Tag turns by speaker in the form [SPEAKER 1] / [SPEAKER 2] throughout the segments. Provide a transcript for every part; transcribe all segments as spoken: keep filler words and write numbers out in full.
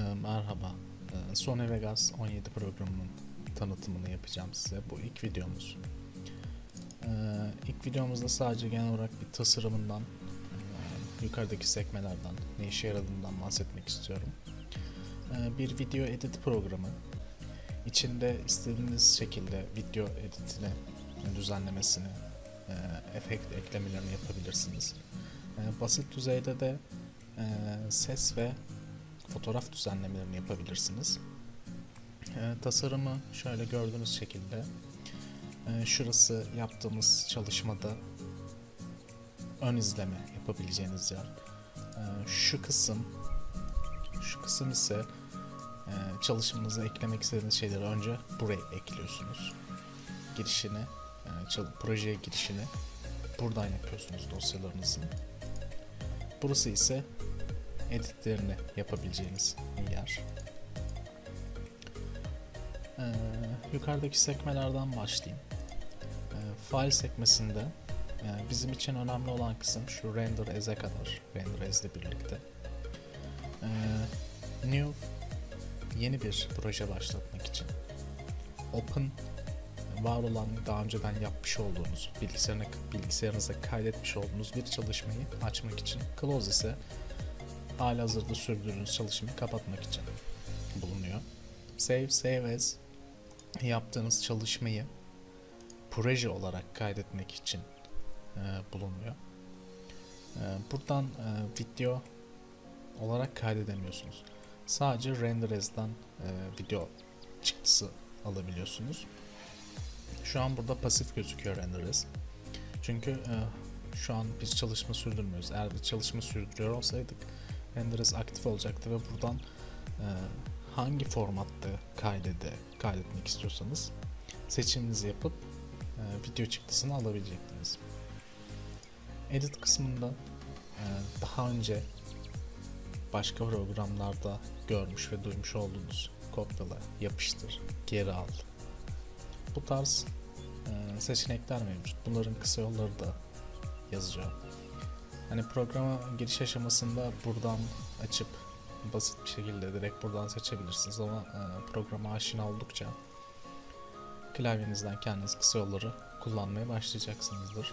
[SPEAKER 1] Merhaba. Ee, Sony Vegas on yedi programının tanıtımını yapacağım size. Bu ilk videomuz. Ee, ilk videomuzda sadece genel olarak bir tasarımından, e, yukarıdaki sekmelerden, ne işe yaradığından bahsetmek istiyorum. Ee, bir video edit programı. İçinde istediğiniz şekilde video editini, düzenlemesini, e, efekt eklemelerini yapabilirsiniz. E, basit düzeyde de e, ses ve fotoğraf düzenlemelerini yapabilirsiniz. E, tasarımı şöyle gördüğünüz şekilde, e, şurası yaptığımız çalışmada ön izleme yapabileceğiniz yer. E, şu kısım, şu kısım ise e, çalışmanıza eklemek istediğiniz şeyleri önce buraya ekliyorsunuz. Girişini, e, projeye girişini buradan yapıyorsunuz dosyalarınızın. Burası ise editlerini yapabileceğiniz yer. Ee, yukarıdaki sekmelerden başlayayım. Ee, file sekmesinde e, bizim için önemli olan kısım şu render as'e kadar, render as ile birlikte. Ee, new yeni bir proje başlatmak için. Open var olan, daha önceden yapmış olduğunuz, bilgisayarına, bilgisayarınıza kaydetmiş olduğunuz bir çalışmayı açmak için. Close ise halihazırda sürdürdüğünüz çalışmayı kapatmak için bulunuyor. Save, Save As yaptığınız çalışmayı proje olarak kaydetmek için e, bulunuyor. E, buradan e, video olarak kaydedemiyorsunuz. Sadece Render As'dan e, video çıktısı alabiliyorsunuz. Şu an burada pasif gözüküyor Render As. Çünkü e, şu an bir çalışma sürdürmüyoruz. Eğer bir çalışma sürdürüyor olsaydık Render As aktif olacaktı ve buradan e, hangi formatta kaydede, kaydetmek istiyorsanız seçiminizi yapıp e, video çıktısını alabilecektiniz. Edit kısmında e, daha önce başka programlarda görmüş ve duymuş olduğunuz kopyala, yapıştır, geri al. Bu tarz e, seçenekler mevcut. Bunların kısa yolları da yazıyor. Hani programa giriş aşamasında buradan açıp basit bir şekilde direkt buradan seçebilirsiniz ama e, programa aşina oldukça klavyenizden kendiniz kısa yolları kullanmaya başlayacaksınızdır.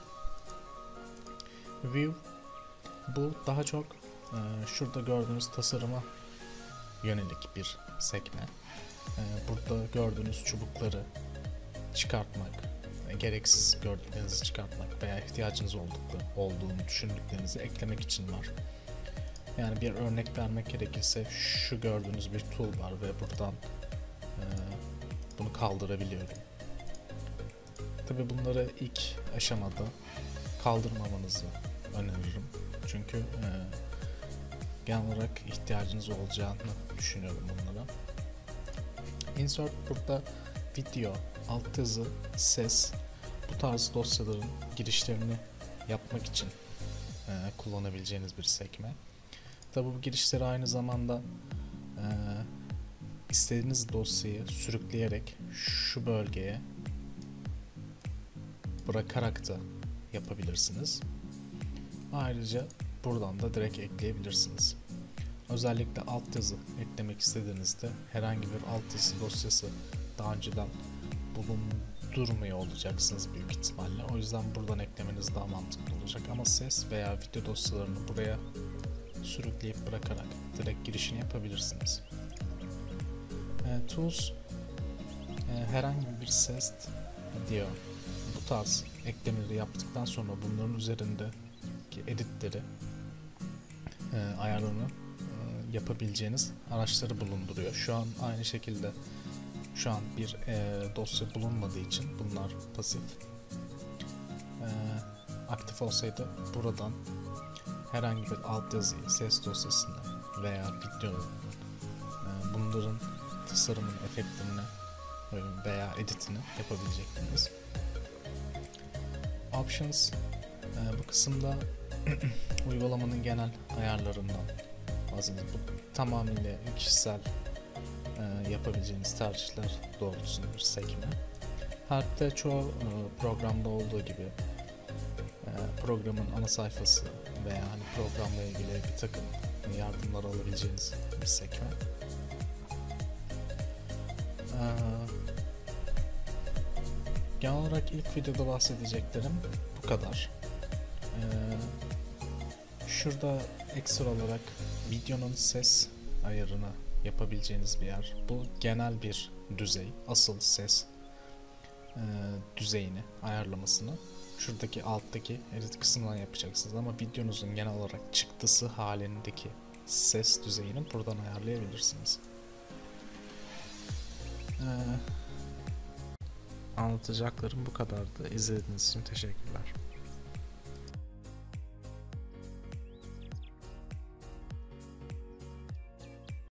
[SPEAKER 1] View, bu daha çok e, şurada gördüğünüz tasarıma yönelik bir sekme. E, burada gördüğünüz çubukları çıkartmak, gereksiz gördüklerinizi çıkartmak veya ihtiyacınız oldukları, olduğunu düşündüklerinizi eklemek için var. Yani bir örnek vermek gerekirse şu gördüğünüz bir tool var ve buradan e, bunu kaldırabiliyorum. Tabi bunları ilk aşamada kaldırmamanızı öneririm. Çünkü e, genel olarak ihtiyacınız olacağını düşünüyorum bunlara. Insert burada video, altyazı, ses, bu tarz dosyaların girişlerini yapmak için e, kullanabileceğiniz bir sekme. Tabi bu girişleri aynı zamanda e, istediğiniz dosyayı sürükleyerek şu bölgeye bırakarak da yapabilirsiniz. Ayrıca buradan da direkt ekleyebilirsiniz. Özellikle altyazı eklemek istediğinizde herhangi bir altyazı dosyası daha önceden bulundurmuyor olacaksınız büyük ihtimalle. O yüzden buradan eklemeniz daha mantıklı olacak. Ama ses veya video dosyalarını buraya sürükleyip bırakarak direkt girişini yapabilirsiniz. E, tools, e, herhangi bir ses, video, bu tarz eklemeleri yaptıktan sonra bunların üzerindeki editleri, e, ayarlarını e, yapabileceğiniz araçları bulunduruyor. Şu an aynı şekilde şu an bir e, dosya bulunmadığı için bunlar pasif. E, aktif olsaydı buradan herhangi bir altyazıyı, ses dosyasını veya videonun e, bunların tasarımın efektlerini veya editini yapabilecektiniz. Options, e, bu kısımda uygulamanın genel ayarlarından bahsediyoruz. Bu tamamıyla kişisel e, yapabileceğiniz tercihler doğrultusunda bir sekme. Help'te çoğu e, programda olduğu gibi e, programın ana sayfası veya hani programla ilgili bir takım yardımlar alabileceğiniz bir sekme. Ee, genel olarak ilk videoda bahsedeceklerim bu kadar. Ee, şurada ekstra olarak videonun ses ayarını yapabileceğiniz bir yer. Bu genel bir düzey. Asıl ses e, düzeyini, ayarlamasını şuradaki alttaki edit kısmından yapacaksınız. Ama videonuzun genel olarak çıktısı halindeki ses düzeyini buradan ayarlayabilirsiniz. Ee, anlatacaklarım bu kadardı. İzlediğiniz için teşekkürler.